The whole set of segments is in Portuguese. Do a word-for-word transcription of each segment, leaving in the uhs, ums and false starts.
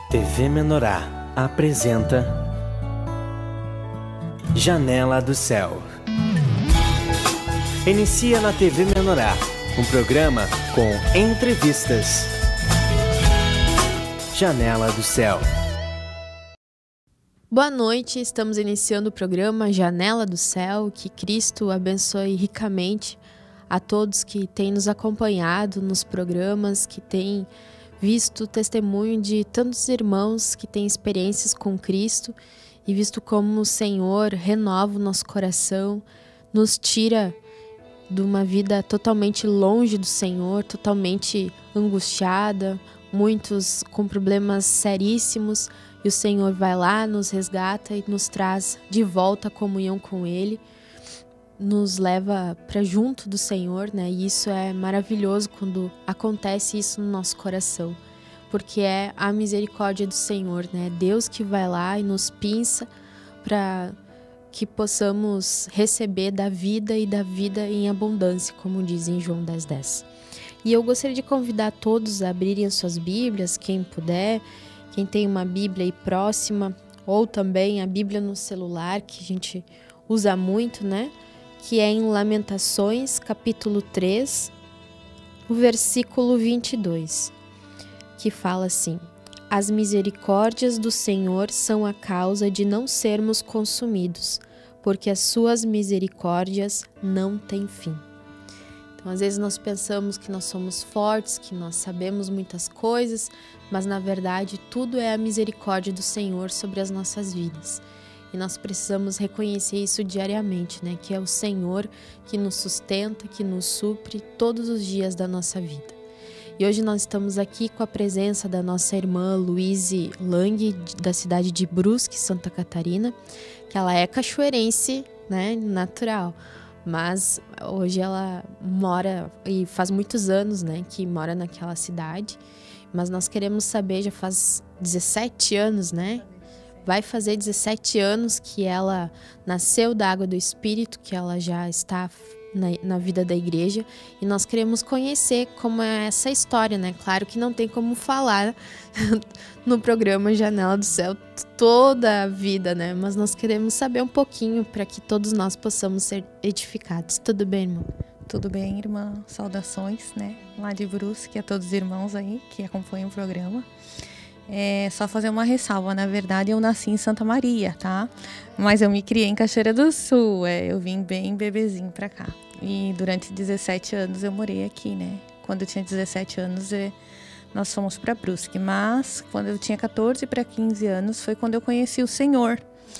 T V Menorá apresenta Janela do Céu. Inicia na T V Menorá, um programa com entrevistas. Janela do Céu. Boa noite, estamos iniciando o programa Janela do Céu. Que Cristo abençoe ricamente a todos que têm nos acompanhado nos programas, que têm visto o testemunho de tantos irmãos que têm experiências com Cristo e visto como o Senhor renova o nosso coração, nos tira de uma vida totalmente longe do Senhor, totalmente angustiada, muitos com problemas seríssimos, e o Senhor vai lá, nos resgata e nos traz de volta a comunhão com Ele, nos leva para junto do Senhor, né? E isso é maravilhoso quando acontece isso no nosso coração, porque é a misericórdia do Senhor, né? Deus que vai lá e nos pinça para que possamos receber da vida e da vida em abundância, como diz em João dez, dez. E eu gostaria de convidar todos a abrirem as suas Bíblias, quem puder, quem tem uma Bíblia aí próxima, ou também a Bíblia no celular, que a gente usa muito, né? Que é em Lamentações, capítulo três, o versículo vinte e dois, que fala assim: as misericórdias do Senhor são a causa de não sermos consumidos, porque as suas misericórdias não têm fim. Então, às vezes nós pensamos que nós somos fortes, que nós sabemos muitas coisas, mas na verdade tudo é a misericórdia do Senhor sobre as nossas vidas. E nós precisamos reconhecer isso diariamente, né? Que é o Senhor que nos sustenta, que nos supre todos os dias da nossa vida. E hoje nós estamos aqui com a presença da nossa irmã Luíse Lang, da cidade de Brusque, Santa Catarina, que ela é cachoeirense, né? Natural. Mas hoje ela mora, e faz muitos anos, né? Que mora naquela cidade. Mas nós queremos saber, já faz dezessete anos, né? Vai fazer dezessete anos que ela nasceu da água do Espírito, que ela já está na, na vida da igreja. E nós queremos conhecer como é essa história, né? Claro que não tem como falar no programa Janela do Céu toda a vida, né? Mas nós queremos saber um pouquinho para que todos nós possamos ser edificados. Tudo bem, irmão? Tudo bem, irmã? Saudações, né? Lá de Brusque, a todos os irmãos aí que acompanham o programa. É só fazer uma ressalva, na verdade eu nasci em Santa Maria, tá? Mas eu me criei em Cachoeira do Sul, é, eu vim bem bebezinho pra cá. E durante dezessete anos eu morei aqui, né? Quando eu tinha dezessete anos é, nós fomos pra Brusque, mas quando eu tinha catorze para quinze anos foi quando eu conheci o Senhor.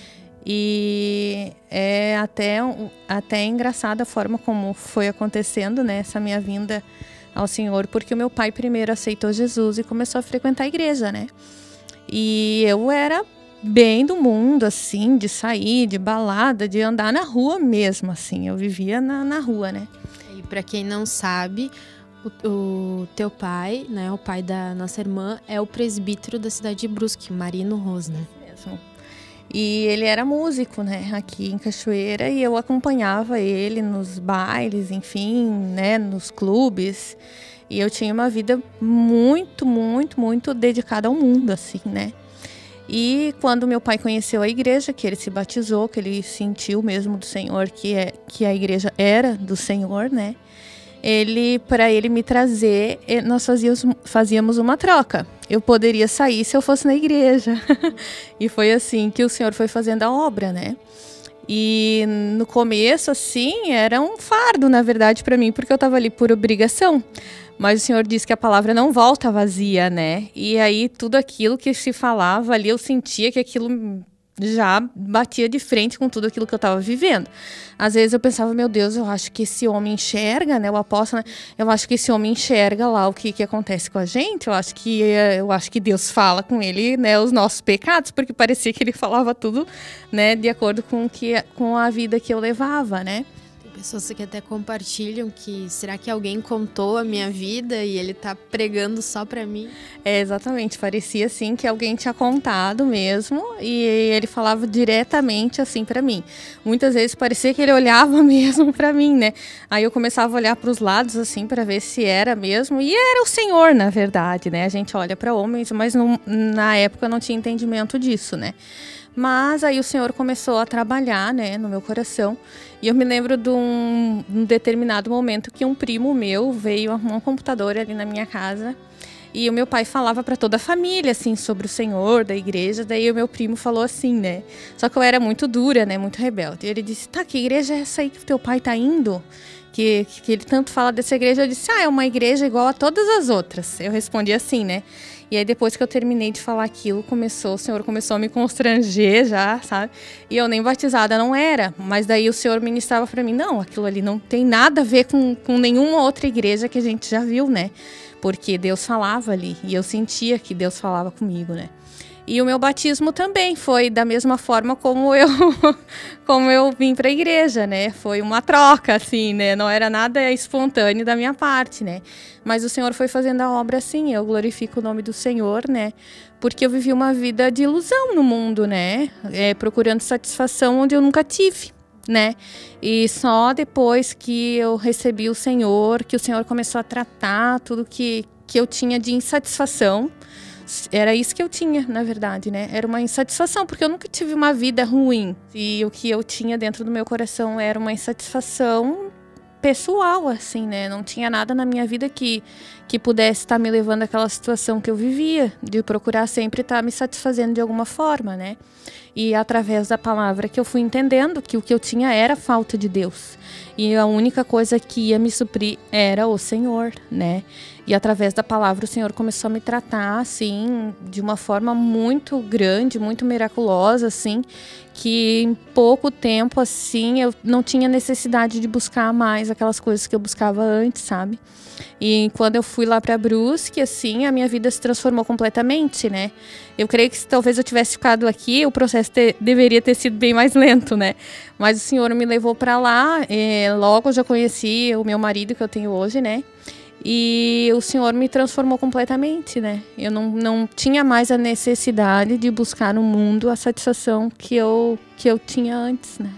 E é até, até engraçada a forma como foi acontecendo, né? Essa minha vinda ao Senhor, porque o meu pai primeiro aceitou Jesus e começou a frequentar a igreja, né? E eu era bem do mundo, assim, de sair, de balada, de andar na rua mesmo, assim. Eu vivia na, na rua, né? E para quem não sabe, o, o teu pai, né? O pai da nossa irmã é o presbítero da cidade de Brusque, Marino Ros, né? Mesmo. E ele era músico, né, aqui em Cachoeira, e eu acompanhava ele nos bailes, enfim, né, nos clubes. E eu tinha uma vida muito, muito, muito dedicada ao mundo, assim, né. E quando meu pai conheceu a igreja, que ele se batizou, que ele sentiu mesmo do Senhor, que, é, que a igreja era do Senhor, né, ele, para ele me trazer, nós fazíamos, fazíamos uma troca. Eu poderia sair se eu fosse na igreja. E foi assim que o Senhor foi fazendo a obra, né? E no começo, assim, era um fardo, na verdade, para mim, porque eu estava ali por obrigação. Mas o Senhor disse que a palavra não volta vazia, né? E aí tudo aquilo que se falava ali, eu sentia que aquilo já batia de frente com tudo aquilo que eu estava vivendo. Às vezes eu pensava, meu Deus, eu acho que esse homem enxerga, né, o apóstolo, né, eu acho que esse homem enxerga lá o que, que acontece com a gente, eu acho que, eu acho que Deus fala com ele, né, os nossos pecados, porque parecia que ele falava tudo, né, de acordo com, que, com a vida que eu levava, né. Tem Pessoas que até compartilham que será que alguém contou a minha vida e ele tá pregando só pra mim? É, exatamente, parecia assim que alguém tinha contado mesmo e ele falava diretamente assim pra mim. Muitas vezes parecia que ele olhava mesmo pra mim, né? Aí eu começava a olhar pros lados assim pra ver se era mesmo, e era o Senhor, na verdade, né? A gente olha pra homens, mas não, na época eu não tinha entendimento disso, né? Mas aí o Senhor começou a trabalhar, né, no meu coração. E eu me lembro de um, um determinado momento que um primo meu veio arrumar um computador ali na minha casa. E o meu pai falava para toda a família, assim, sobre o Senhor, da igreja. Daí o meu primo falou assim, né? Só que eu era muito dura, né, muito rebelde. E ele disse, tá, que igreja é essa aí que o teu pai tá indo? Que, que ele tanto fala dessa igreja. Eu disse, ah, é uma igreja igual a todas as outras. Eu respondi assim, né? E aí depois que eu terminei de falar aquilo, começou, o Senhor começou a me constranger já, sabe? E eu nem batizada não era, mas daí o Senhor ministrava para mim, não, aquilo ali não tem nada a ver com, com nenhuma outra igreja que a gente já viu, né? Porque Deus falava ali, e eu sentia que Deus falava comigo, né? E o meu batismo também foi da mesma forma como eu, como eu vim para a igreja, né? Foi uma troca, assim, né? Não era nada espontâneo da minha parte, né? Mas o Senhor foi fazendo a obra assim, eu glorifico o nome do Senhor, né? Porque eu vivi uma vida de ilusão no mundo, né? É, procurando satisfação onde eu nunca tive, né? E só depois que eu recebi o Senhor, que o Senhor começou a tratar tudo que, que eu tinha de insatisfação. Era isso que eu tinha, na verdade, né? Era uma insatisfação, porque eu nunca tive uma vida ruim. E o que eu tinha dentro do meu coração era uma insatisfação pessoal, assim, né? Não tinha nada na minha vida que, que pudesse estar me levando àquela situação que eu vivia, de procurar sempre estar me satisfazendo de alguma forma, né? E através da palavra que eu fui entendendo que o que eu tinha era falta de Deus. E a única coisa que ia me suprir era o Senhor, né? E através da palavra o Senhor começou a me tratar, assim, de uma forma muito grande, muito miraculosa, assim, que em pouco tempo, assim, eu não tinha necessidade de buscar mais aquelas coisas que eu buscava antes, sabe? E quando eu fui lá para Brusque, assim, a minha vida se transformou completamente, né? Eu creio que se talvez eu tivesse ficado aqui, o processo te, deveria ter sido bem mais lento, né? Mas o Senhor me levou para lá, é, logo eu já conheci o meu marido que eu tenho hoje, né? E o Senhor me transformou completamente, né? Eu não, não tinha mais a necessidade de buscar no mundo a satisfação que eu, que eu tinha antes, né?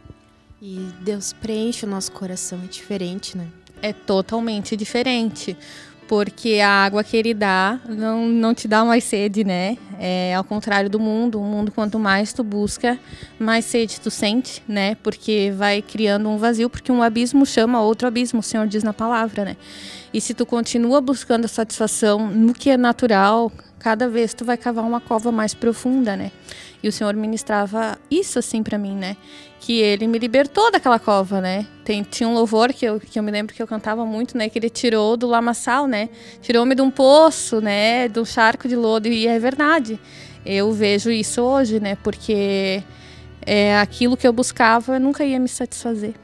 E Deus preenche o nosso coração, é diferente, né? É totalmente diferente, porque a água que ele dá não, não te dá mais sede, né? É ao contrário do mundo. O mundo, quanto mais tu busca, mais sede tu sente, né? Porque vai criando um vazio, porque um abismo chama outro abismo, o Senhor diz na palavra, né? E se tu continua buscando a satisfação no que é natural, cada vez tu vai cavar uma cova mais profunda, né? E o Senhor ministrava isso assim pra mim, né? Que ele me libertou daquela cova, né? Tem, tinha um louvor que eu, que eu me lembro que eu cantava muito, né? Que ele tirou do lamaçal, né? Tirou-me de um poço, né? De um charco de lodo. E é verdade. Eu vejo isso hoje, né? Porque é, aquilo que eu buscava nunca ia me satisfazer.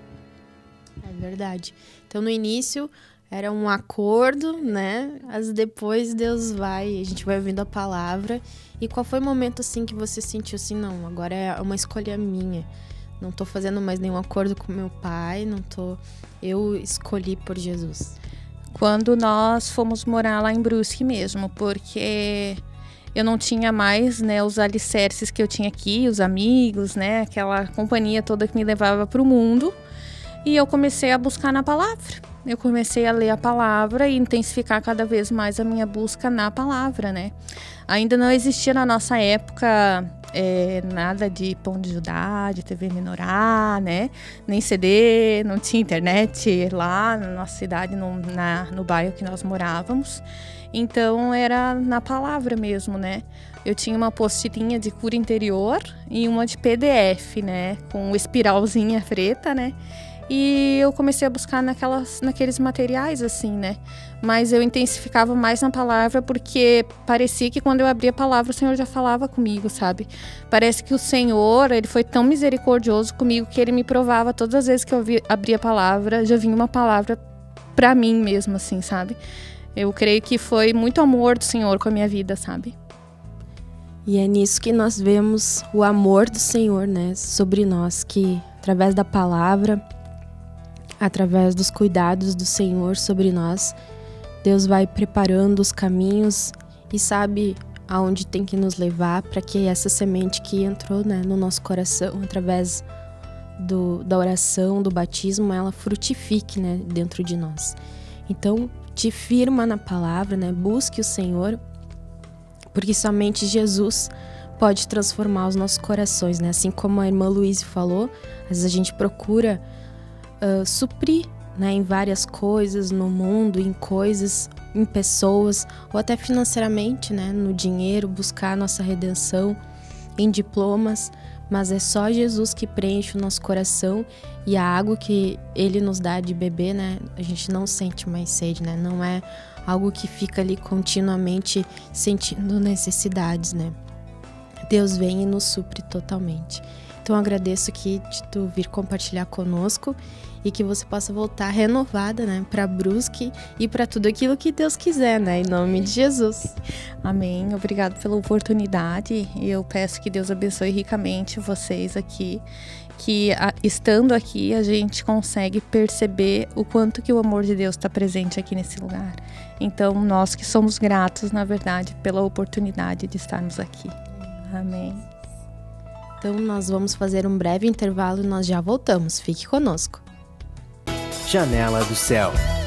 É verdade. Então, no início era um acordo, né? Mas depois Deus vai, a gente vai ouvindo a palavra. E qual foi o momento, assim, que você sentiu assim, não, agora é uma escolha minha. Não tô fazendo mais nenhum acordo com meu pai, não tô... Eu escolhi por Jesus. Quando nós fomos morar lá em Brusque mesmo, porque eu não tinha mais, né, os alicerces que eu tinha aqui, os amigos, né, aquela companhia toda que me levava para o mundo. E eu comecei a buscar na palavra. Eu comecei a ler a palavra e intensificar cada vez mais a minha busca na palavra, né? Ainda não existia na nossa época é, nada de Pão de Judá, de T V Menorá, né? Nem C D, não tinha internet lá na nossa cidade, no, na, no bairro que nós morávamos. Então era na palavra mesmo, né? Eu tinha uma apostilinha de cura interior e uma de P D F, né? Com espiralzinha preta, né? E eu comecei a buscar naquelas, naqueles materiais, assim, né? Mas eu intensificava mais na palavra porque parecia que quando eu abria a palavra o Senhor já falava comigo, sabe? Parece que o Senhor, ele foi tão misericordioso comigo que ele me provava todas as vezes que eu abria a palavra, já vinha uma palavra pra mim mesmo, assim, sabe? Eu creio que foi muito amor do Senhor com a minha vida, sabe? E é nisso que nós vemos o amor do Senhor, né? Sobre nós, que através da palavra... através dos cuidados do Senhor sobre nós, Deus vai preparando os caminhos e sabe aonde tem que nos levar para que essa semente que entrou, né, no nosso coração através do, da oração, do batismo, ela frutifique, né, dentro de nós. Então, te firma na palavra, né, busque o Senhor, porque somente Jesus pode transformar os nossos corações, né? Assim como a irmã Luíse falou, às vezes a gente procura uh, suprir, né, em várias coisas, no mundo, em coisas, em pessoas, ou até financeiramente, né, no dinheiro, buscar a nossa redenção em diplomas, mas é só Jesus que preenche o nosso coração e a água que Ele nos dá de beber, né, a gente não sente mais sede, né, não é algo que fica ali continuamente sentindo necessidades, né. Deus vem e nos supre totalmente. Então eu agradeço aqui de tu vir compartilhar conosco e que você possa voltar renovada, né, para Brusque e para tudo aquilo que Deus quiser, né, em nome de Jesus. Amém. Obrigado pela oportunidade e eu peço que Deus abençoe ricamente vocês aqui, que a, estando aqui a gente consegue perceber o quanto que o amor de Deus está presente aqui nesse lugar. Então nós que somos gratos, na verdade, pela oportunidade de estarmos aqui. Amém. Então nós vamos fazer um breve intervalo e nós já voltamos. Fique conosco. Janela do Céu.